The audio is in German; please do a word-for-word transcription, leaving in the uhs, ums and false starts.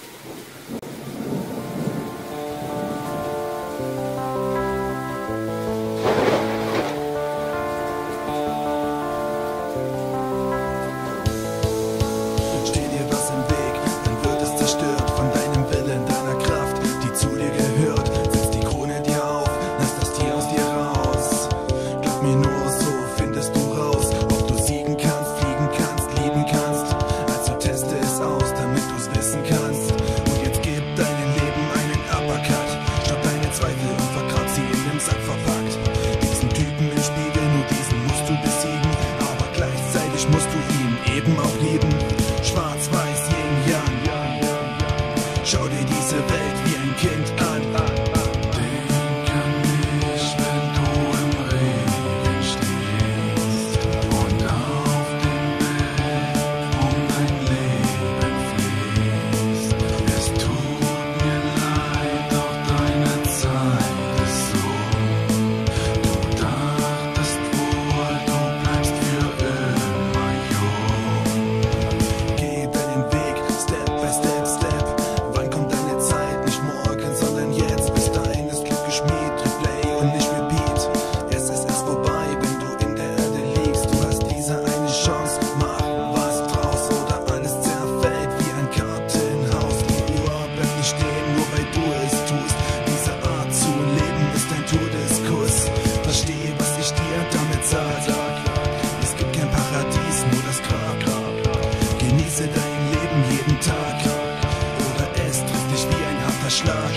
Musst du ihn eben auch lieben, schwarz-weiß, yin, yang. Schau dir diese Welt wie ein Kind an. Denk an mich, wenn du im Regen stehst und auf dem Berg um dein Leben fließt. Es tut mir leid, doch deine Zeit ist so. Du dachtest wohl, du bleibst für immer. Geh deinen Weg, Step by Step, Step. Wann kommt deine Zeit? Nicht morgen, sondern jetzt. Bis dahin ist Glück geschmied. Replay und nicht Repeat. Es ist erst vorbei, wenn du in der Erde liegst. Du hast diese eine Chance. Mach was draus oder alles zerfällt wie ein Kartenhaus. Die Uhr bleibt nicht stehen, nur weil du es tust. Diese Art zu leben ist ein Todeskuss. Verstehe, was ich dir damit sage. Es gibt kein Paradies, nur das Grab. Genieße dein Leben jeden Tag, oder es trifft dich wie ein harter Schlag.